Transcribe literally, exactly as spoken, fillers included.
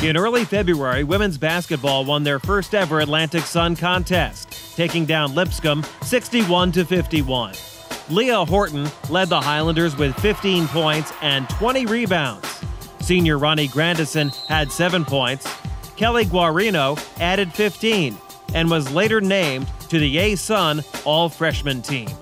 In early February, women's basketball won their first ever Atlantic Sun contest, taking down Lipscomb sixty-one to fifty-one. Leah Horton led the Highlanders with fifteen points and twenty rebounds. Senior Ronnie Grandison had seven points. Kelly Guarino added fifteen and was later named to the A-Sun All-Freshman team.